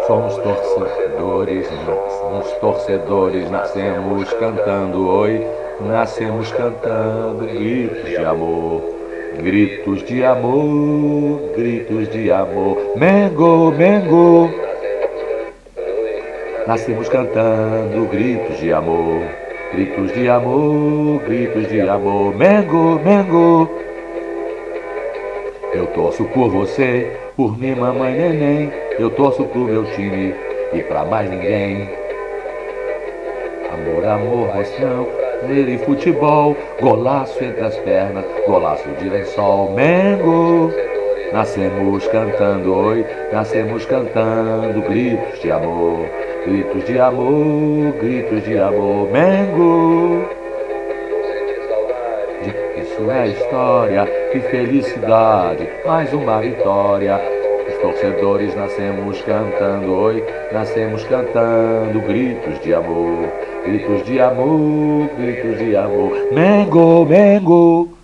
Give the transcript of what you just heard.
Somos torcedores, nascemos cantando oi, nascemos cantando gritos de amor, gritos de amor, gritos de amor. Mengo, Mengo, nascemos cantando gritos de amor, gritos de amor, gritos de amor. Mengo, Mengo, eu torço por você, por mim, mamãe, neném. Eu torço pro meu time e pra mais ninguém. Amor, amor, emoção, nele futebol, golaço entre as pernas, golaço de lençol. Mengo, nascemos cantando oi, nascemos cantando gritos de amor, gritos de amor, gritos de amor. Mengo, isso é história, que felicidade, mais uma vitória. Os torcedores nascemos cantando oi, nascemos cantando gritos de amor, gritos de amor, gritos de amor. Mengo, Mengo.